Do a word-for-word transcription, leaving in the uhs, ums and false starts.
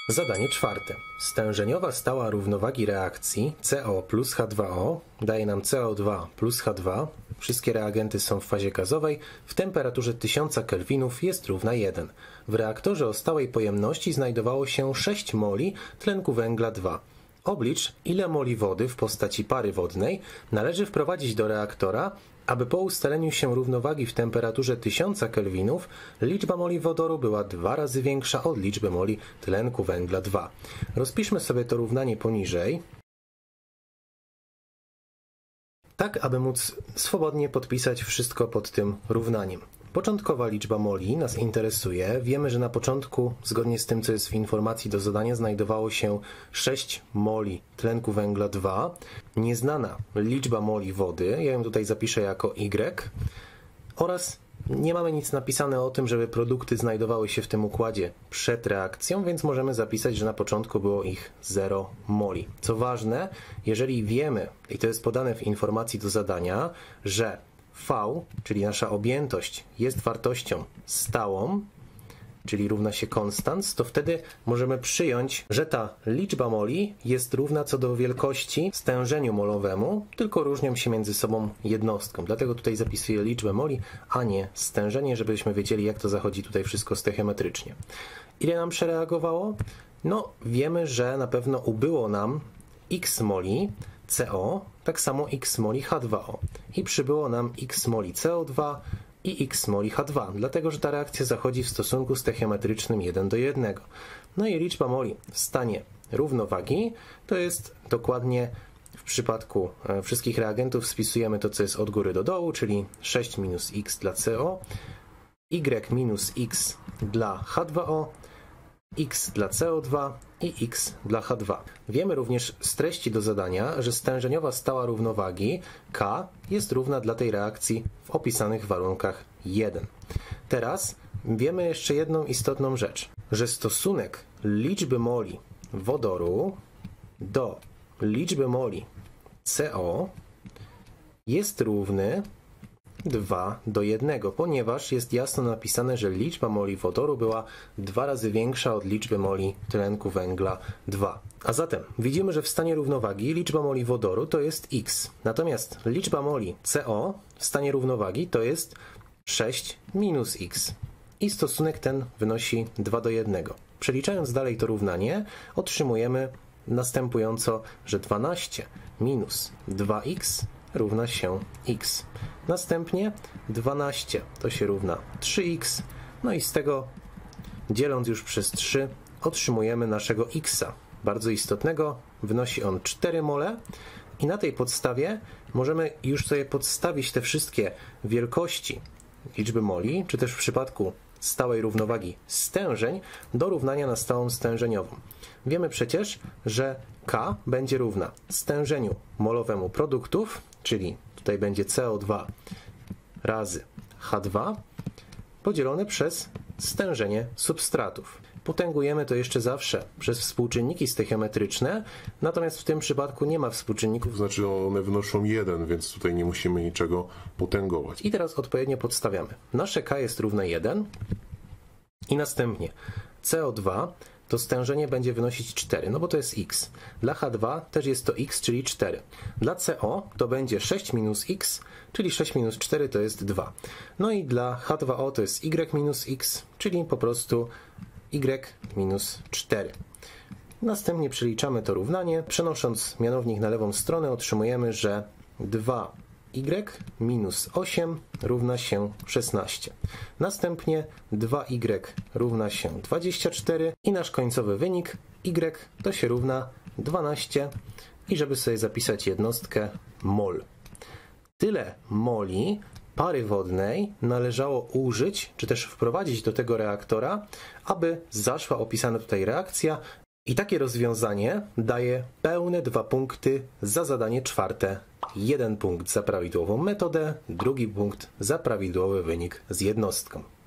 Zadanie czwarte. Stężeniowa stała równowagi reakcji C O plus H dwa O daje nam C O dwa plus H dwa. Wszystkie reagenty są w fazie gazowej. W temperaturze tysiąc kelwinów jest równa jeden. W reaktorze o stałej pojemności znajdowało się sześć moli tlenku węgla dwa. Oblicz, ile moli wody w postaci pary wodnej należy wprowadzić do reaktora, aby po ustaleniu się równowagi w temperaturze tysiąc kelwinów liczba moli wodoru była dwa razy większa od liczby moli tlenku węgla dwa. Rozpiszmy sobie to równanie poniżej, tak aby móc swobodnie podpisać wszystko pod tym równaniem. Początkowa liczba moli nas interesuje. Wiemy, że na początku, zgodnie z tym, co jest w informacji do zadania, znajdowało się sześć moli tlenku węgla dwa. Nieznana liczba moli wody, ja ją tutaj zapiszę jako Y, oraz nie mamy nic napisane o tym, żeby produkty znajdowały się w tym układzie przed reakcją, więc możemy zapisać, że na początku było ich zero moli. Co ważne, jeżeli wiemy, i to jest podane w informacji do zadania, że V, czyli nasza objętość, jest wartością stałą, czyli równa się konstans, to wtedy możemy przyjąć, że ta liczba moli jest równa co do wielkości stężeniu molowemu, tylko różnią się między sobą jednostką. Dlatego tutaj zapisuję liczbę moli, a nie stężenie, żebyśmy wiedzieli, jak to zachodzi tutaj wszystko stoichiometrycznie. Ile nam przereagowało? No, wiemy, że na pewno ubyło nam x moli C O, tak samo x moli H dwa O. I przybyło nam x moli C O dwa i x moli H dwa, dlatego że ta reakcja zachodzi w stosunku stoichiometrycznym jeden do jednego. No i liczba moli w stanie równowagi to jest dokładnie w przypadku wszystkich reagentów spisujemy to, co jest od góry do dołu, czyli sześć minus x dla C O, y minus x dla H dwa O, x dla C O dwa i x dla H dwa. Wiemy również z treści do zadania, że stężeniowa stała równowagi K jest równa dla tej reakcji w opisanych warunkach jeden. Teraz wiemy jeszcze jedną istotną rzecz, że stosunek liczby moli wodoru do liczby moli C O jest równy dwa do jednego, ponieważ jest jasno napisane, że liczba moli wodoru była dwa razy większa od liczby moli tlenku węgla dwa. A zatem widzimy, że w stanie równowagi liczba moli wodoru to jest x, natomiast liczba moli C O w stanie równowagi to jest sześć minus x. I stosunek ten wynosi dwa do jednego. Przeliczając dalej to równanie, otrzymujemy następująco, że dwanaście minus dwa x równa się x. Następnie dwanaście to się równa trzy x, no i z tego, dzieląc już przez trzy, otrzymujemy naszego x-a. Bardzo istotnego, wynosi on cztery mole i na tej podstawie możemy już sobie podstawić te wszystkie wielkości liczby moli, czy też w przypadku stałej równowagi stężeń, do równania na stałą stężeniową. Wiemy przecież, że K będzie równa stężeniu molowemu produktów, czyli tutaj będzie C O dwa razy H dwa podzielone przez stężenie substratów. Potęgujemy to jeszcze zawsze przez współczynniki stoichiometryczne, natomiast w tym przypadku nie ma współczynników. Znaczy one wynoszą jeden, więc tutaj nie musimy niczego potęgować. I teraz odpowiednio podstawiamy. Nasze K jest równe jeden i następnie C O dwa to stężenie będzie wynosić cztery, no bo to jest x. Dla H dwa też jest to x, czyli cztery. Dla C O to będzie sześć minus x, czyli sześć minus cztery to jest dwa. No i dla H dwa O to jest y minus x, czyli po prostu y minus cztery. Następnie przeliczamy to równanie. Przenosząc mianownik na lewą stronę otrzymujemy, że dwa y minus osiem równa się szesnaście. Następnie dwa y równa się dwadzieścia cztery i nasz końcowy wynik y to się równa dwanaście i żeby sobie zapisać jednostkę mol. Tyle moli pary wodnej należało użyć, czy też wprowadzić do tego reaktora, aby zaszła opisana tutaj reakcja. I takie rozwiązanie daje pełne dwa punkty za zadanie czwarte. Jeden punkt za prawidłową metodę, drugi punkt za prawidłowy wynik z jednostką.